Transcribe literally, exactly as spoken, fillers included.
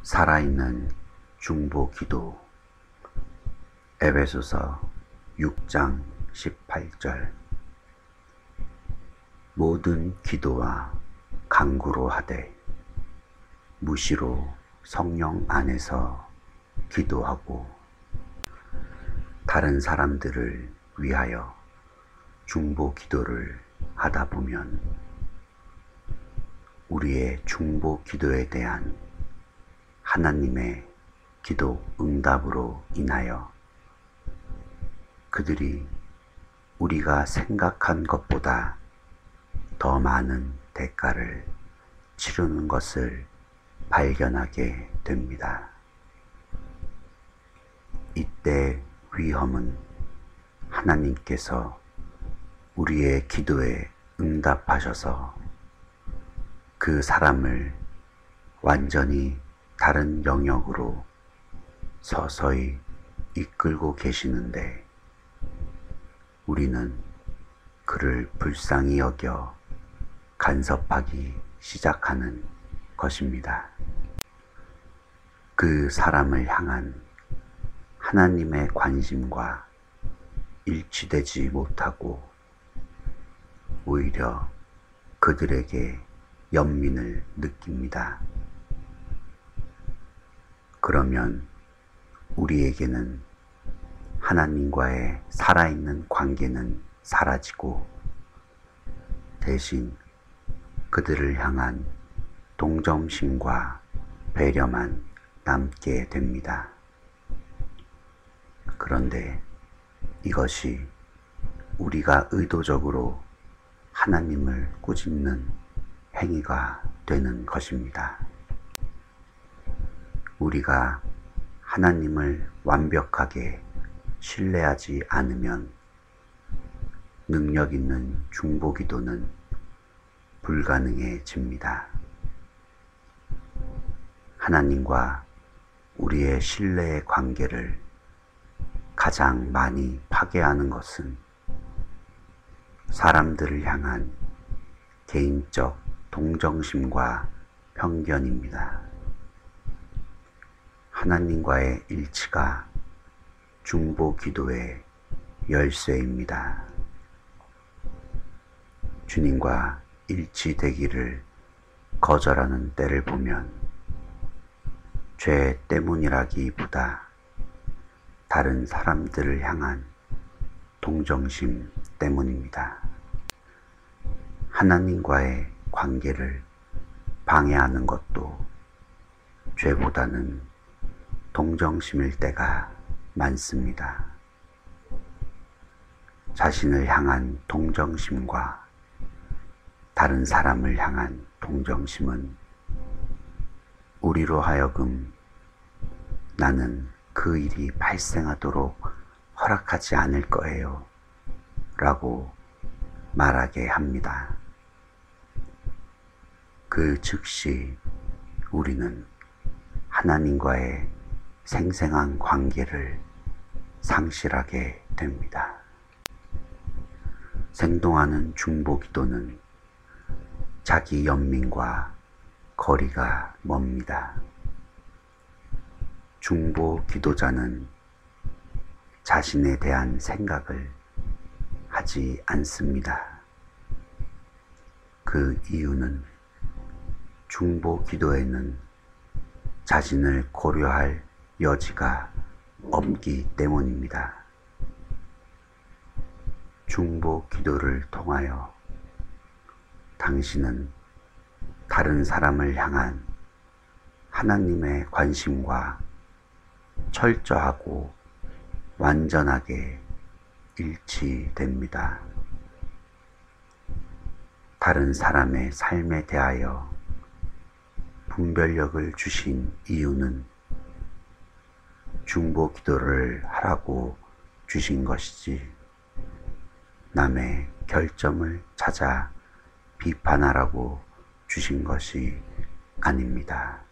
살아있는 중보기도. 에베소서 육 장 십팔 절. 모든 기도와 간구로 하되 무시로 성령 안에서 기도하고 다른 사람들을 위하여 중보기도를 하다 보면 우리의 중보기도에 대한 하나님의 기도 응답으로 인하여 그들이 우리가 생각한 것보다 더 많은 대가를 치르는 것을 발견하게 됩니다. 이때 위험은 하나님께서 우리의 기도에 응답하셔서 그 사람을 완전히 다른 영역으로 서서히 이끌고 계시는데 우리는 그를 불쌍히 여겨 간섭하기 시작하는 것입니다. 그 사람을 향한 하나님의 관심과 일치되지 못하고 오히려 그들에게 연민을 느낍니다. 그러면 우리에게는 하나님과의 살아있는 관계는 사라지고 대신 그들을 향한 동정심과 배려만 남게 됩니다. 그런데 이것이 우리가 의도적으로 하나님을 꾸짖는 행위가 되는 것입니다. 우리가 하나님을 완벽하게 신뢰하지 않으면 능력 있는 중보기도는 불가능해집니다. 하나님과 우리의 신뢰의 관계를 가장 많이 파괴하는 것은 사람들을 향한 개인적 동정심과 편견입니다. 하나님과의 일치가 중보기도의 열쇠입니다. 주님과 일치되기를 거절하는 때를 보면 죄 때문이라기보다 다른 사람들을 향한 동정심 때문입니다. 하나님과의 관계를 방해하는 것도 죄보다는 동정심일 때가 많습니다. 자신을 향한 동정심과 다른 사람을 향한 동정심은 우리로 하여금 나는 그 일이 발생하도록 허락하지 않을 거예요 라고 말하게 합니다. 그 즉시 우리는 하나님과의 생생한 관계를 상실하게 됩니다. 생동하는 중보기도는 자기 연민과 거리가 멉니다. 중보기도자는 자신에 대한 생각을 하지 않습니다. 그 이유는 중보기도에는 자신을 고려할 여지가 없기 때문입니다. 중보기도를 통하여 당신은 다른 사람을 향한 하나님의 관심과 철저하고 완전하게 일치됩니다. 다른 사람의 삶에 대하여 분별력을 주신 이유는 중보기도를 하라고 주신 것이지 남의 결점을 찾아 비판하라고 주신 것이 아닙니다.